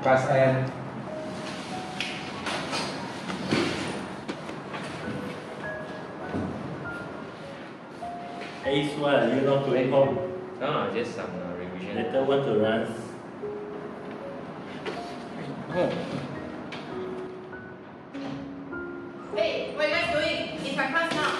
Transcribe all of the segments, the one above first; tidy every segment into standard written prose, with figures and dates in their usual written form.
Class N. PSY, you not going home? No, just some revision. Later want to run. Oh. Hey, what are you guys doing? It's my class now.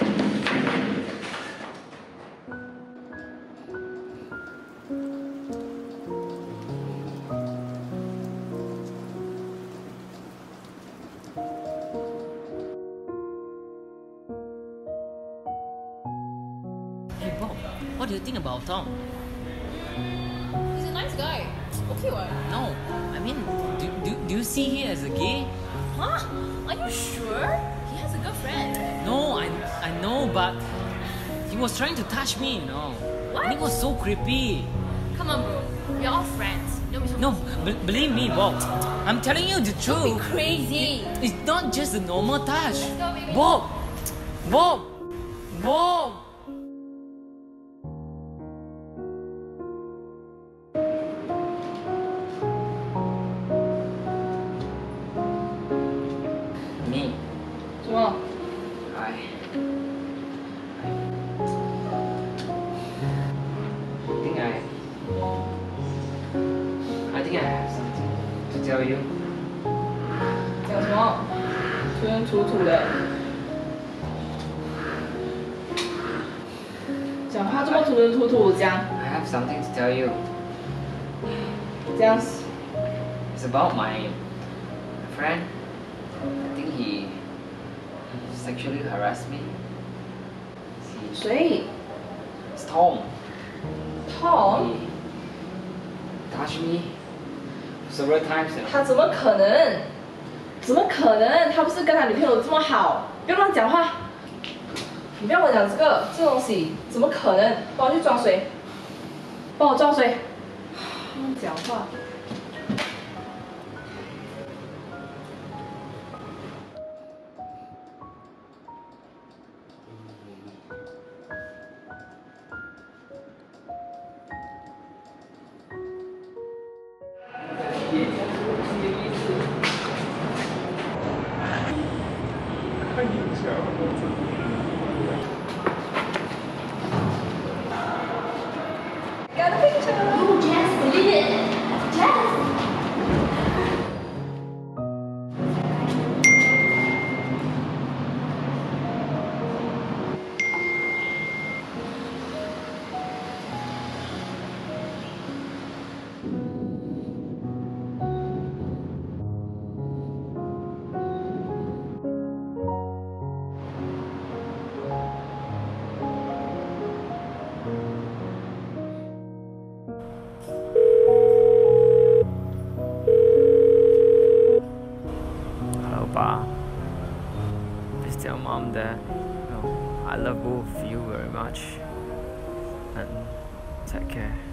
Hey Bob, what do you think about Tom? He's a nice guy. Okay, what? No, I mean, do you see him as a gay? Huh? Are you sure? He has a girlfriend. No, I know, but he was trying to touch me, you know. What? And it was so creepy. Come on, bro. We're all friends. Don't be so No, believe me, Bob. I'm telling you the truth. Don't be crazy. It's not just a normal touch. Let's go, baby. Bob! Bob! Bob! Me. 什么？ I think I have something to tell you. 讲什么？吞吞吐吐的。讲话这么吞吞吐吐，讲 I have something to tell you. 这样。 It's about my friend. I think he sexually harassed me. 谁 It's Tom. ？Tom？ He touched me several times. 他怎么可能？怎么可能？他不是跟他女朋友这么好？不要乱讲话！你不要跟我讲这东西，怎么可能？帮我去装水，帮我装水。乱讲话。 Got a picture! Oh, Jess, did it! Jess! Hello, Pa. Please tell Mom that I love both of you very much. And take care.